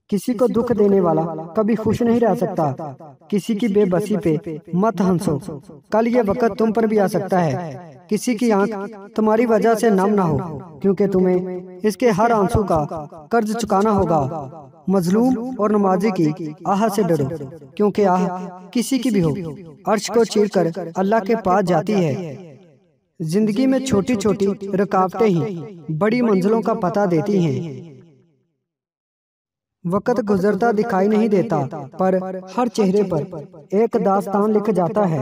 किसी को दुख देने वाला कभी खुश नहीं रह सकता। किसी की बेबसी पे मत हंसो, कल ये वक्त तुम पर भी आ सकता है। किसी की आंख तुम्हारी वजह से नम ना हो, क्योंकि तुम्हें इसके हर आंसू का कर्ज चुकाना होगा। मजलूम और नमाजी की आह से डरो, क्योंकि आह किसी की भी हो अर्श को चीर कर अल्लाह के पास जाती है। जिंदगी में छोटी छोटी रुकावटें ही बड़ी मंजिलों का पता देती हैं। वक्त गुजरता दिखाई नहीं देता, पर हर चेहरे पर एक दास्तान लिख जाता है।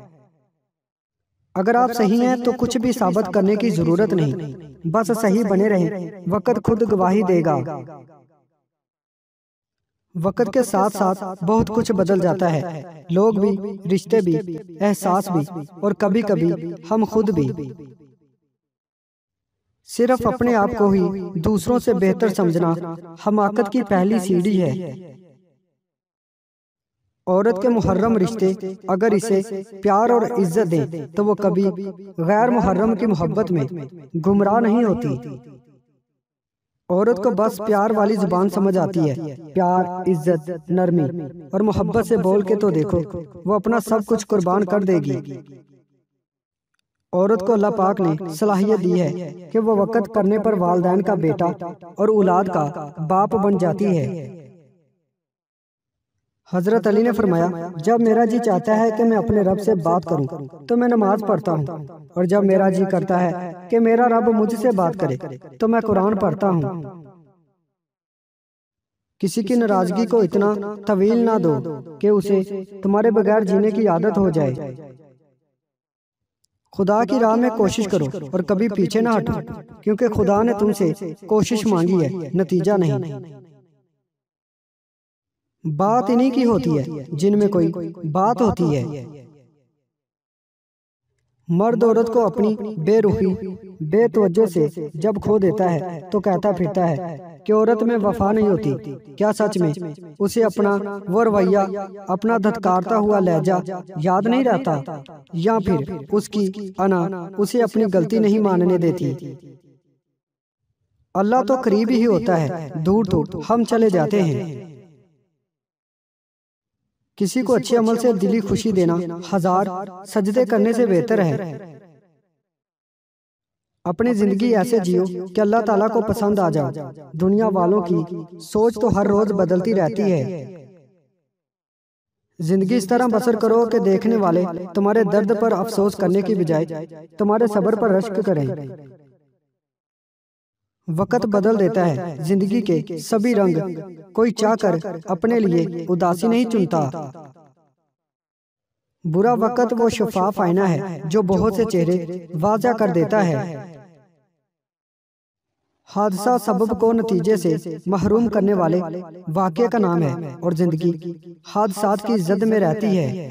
अगर आप सही हैं तो कुछ भी साबित करने की जरूरत नहीं, बस सही बने रहें, वक्त खुद गवाही देगा। वक्त के साथ साथ बहुत कुछ बदल जाता है, लोग भी, रिश्ते भी, एहसास भी, और कभी कभी हम खुद भी। सिर्फ अपने आप को ही दूसरों से बेहतर समझना हमाकत की पहली सीढ़ी है। औरत के मुहर्रम रिश्ते अगर इसे प्यार और इज्जत दें तो वो कभी गैर मुहर्रम की मोहब्बत में गुमराह नहीं होती। औरत को बस प्यार वाली जुबान समझ आती है। प्यार, इज्जत, नरमी और मोहब्बत से बोल के तो देखो, वो अपना सब कुछ कुर्बान कर देगी। औरत को अल्लाह पाक ने सलाहियत दी है कि वो वक़्त करने पर वालिदैन का बेटा और औलाद का बाप बन जाती है। हजरत अली ने फरमाया, जब मेरा जी चाहता है कि मैं अपने रब से बात करूं तो मैं नमाज पढ़ता हूं, और जब मेरा जी करता है कि मेरा रब मुझसे बात करे तो मैं कुरान पढ़ता हूं। किसी की नाराजगी को इतना तवील ना दो कि उसे तुम्हारे बगैर जीने की आदत हो जाए। खुदा की राह में कोशिश करो और कभी पीछे ना हटो, क्योंकि खुदा ने तुमसे कोशिश मांगी है, नतीजा नहीं। बात इन्हीं की होती है जिनमें कोई बात होती है। मर्द औरत को अपनी बेरुखी, बेतवज्जो से जब खो देता है तो कहता फिरता है कि औरत में वफा नहीं होती। क्या सच में उसे अपना वो रवैया, अपना धत्कारता हुआ लहजा याद नहीं रहता, या फिर उसकी अना उसे अपनी गलती नहीं मानने देती? अल्लाह तो करीब ही होता है, दूर दूर हम चले जाते हैं। किसी को अच्छे अमल से दिली खुशी देना 1000 सजदे करने से बेहतर है। अपनी जिंदगी ऐसे जियो कि अल्लाह ताला को पसंद आ जाए। दुनिया वालों की सोच तो हर रोज बदलती रहती है। जिंदगी इस तरह बसर करो कि देखने वाले तुम्हारे दर्द पर अफसोस करने की बजाय तुम्हारे सब्र पर रश्क करें। वक्त बदल देता है जिंदगी के सभी रंग, कोई चाहकर अपने लिए उदासी नहीं चुनता। बुरा वक्त वो शफाफ आईना है जो बहुत से चेहरे वाज़ा कर देता है। हादसा सबब को नतीजे से महरूम करने वाले वाक़े का नाम है, और जिंदगी हादसात की जद में रहती है।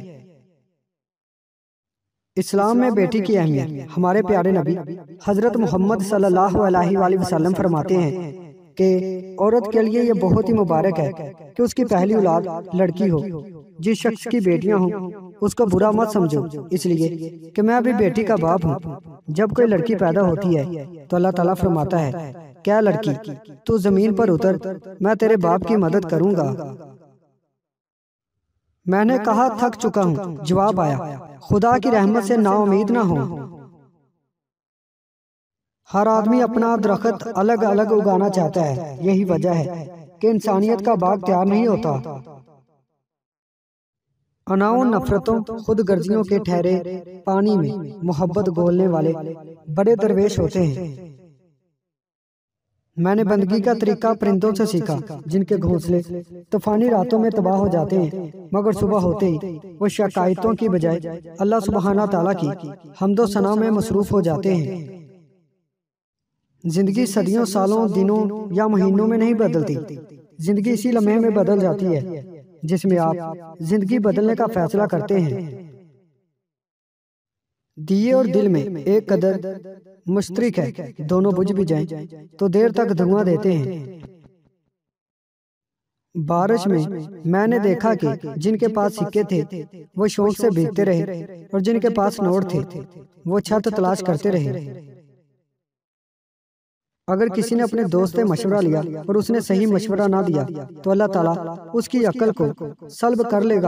इस्लाम में बेटी की अहमियत हमारे प्यारे नबी हजरत मोहम्मद सल्लल्लाहु अलैहि वसल्लम फरमाते हैं कि औरत के लिए यह बहुत ही मुबारक है कि उसकी पहली औलाद लड़की हो। जिस शख्स की बेटियां हों उसको बुरा मत समझो, इसलिए कि मैं अभी बेटी का बाप हूँ। जब कोई लड़की पैदा होती है तो अल्लाह ताला फरमाता है, क्या लड़की तू जमीन पर उतर, मैं तेरे बाप की मदद करूंगा। मैंने कहा थक चुका हूँ, जवाब आया, खुदा की रहमत से नाउमीद ना हो। हर आदमी अपना दरख्त अलग अलग उगाना चाहता है। यही वजह है कि इंसानियत का बाग तैयार नहीं होता। अनाओं नफरतों, खुद गर्जियों के ठहरे पानी में मोहब्बत घोलने वाले बड़े दरवेश होते हैं। मैंने बंदगी का तरीका परिंदों से सीखा, जिनके घोंसले तूफानी रातों में तबाह हो जाते हैं, मगर सुबह होते ही वो शिकायतों की बजाय अल्लाह सुब्हाना ताला की हम्दो सना में मसरूफ हो जाते हैं। जिंदगी सदियों, सालों, दिनों या महीनों में नहीं बदलती। जिंदगी इसी लम्हे में बदल जाती है जिसमें आप जिंदगी बदलने का फैसला करते हैं। दिए और दिल में एक कदर मुश्तरक है, दोनों बुझ भी जाएं तो देर तक धुआं देते हैं। बारिश में मैंने देखा कि जिनके पास सिक्के थे वो शौक से भीगते रहे, और जिनके पास नोट थे वो छत तलाश करते रहे। अगर किसी ने अपने दोस्त से मशवरा लिया और उसने सही मशवरा ना दिया तो अल्लाह ताला उसकी अक्ल को सल्ब कर लेगा।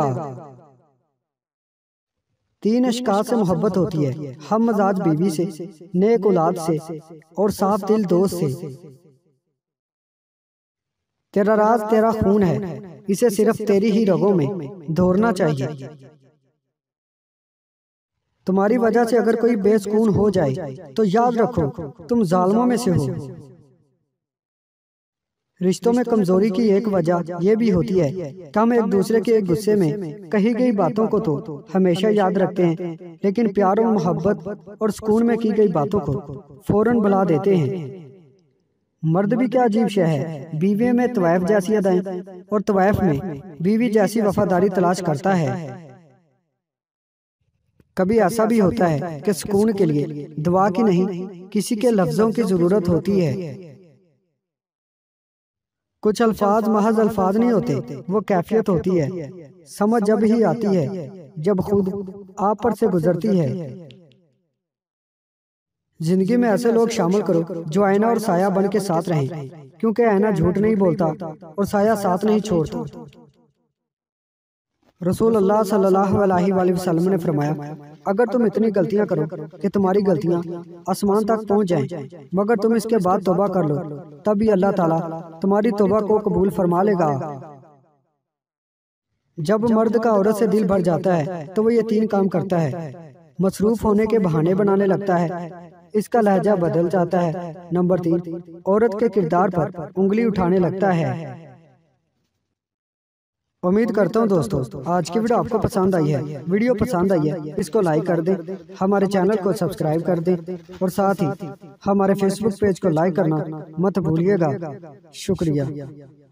3 अशखास से मोहब्बत होती है, हम मजाज बीवी से, नेक औलाद से और साफ दिल दोस्त से। तेरा राज तेरा खून है, इसे सिर्फ तेरी ही रगों में दौड़ना चाहिए। तुम्हारी वजह से अगर कोई बेसुकून हो जाए तो याद रखो तुम जालिमों में से हो। रिश्तों में कमजोरी की एक वजह यह भी होती है कि हम एक दूसरे के गुस्से में कही गई बातों को तो हमेशा याद रखते हैं, लेकिन प्यार और मोहब्बत और सुकून में की गई बातों को फौरन भुला देते हैं। मर्द भी क्या अजीब शय है, बीवी में तवाइफ जैसी अदाएं और तवाइफ में बीवी जैसी वफादारी तलाश करता है। कभी ऐसा भी होता है कि सुकून के लिए दुआ की नहीं किसी के लफ्जों की जरूरत होती है। कुछ अल्फाज महज अल्फाज नहीं होते, वो कैफियत होती है। समझ जब ही आती है जब खुद आप पर से गुजरती है। जिंदगी में ऐसे लोग शामिल करो जो आईना और साया बन के साथ रहें, क्योंकि आईना झूठ नहीं बोलता और साया साथ नहीं छोड़ता। रसूल अल्लाह सल्लल्लाहु अलैहि वसल्लम ने फरमाया, अगर तुम इतनी गलतियां करो कि तुम्हारी गलतियां आसमान तक पहुंच जाएं, मगर तुम इसके बाद तौबा कर लो, तब भी अल्लाह ताला तुम्हारी तौबा को कबूल फरमा लेगा। जब मर्द का औरत से दिल भर जाता है तो वो ये 3 काम करता है। मसरूफ होने के बहाने बनाने लगता है, इसका लहजा बदल जाता है। नंबर 3, औरत के किरदार पर उंगली उठाने लगता है। उम्मीद करता हूँ दोस्तों आज की वीडियो आपको पसंद आई है। वीडियो पसंद आई है इसको लाइक कर दें, हमारे चैनल को सब्सक्राइब कर दें और साथ ही हमारे फेसबुक पेज को लाइक करना मत भूलिएगा। शुक्रिया।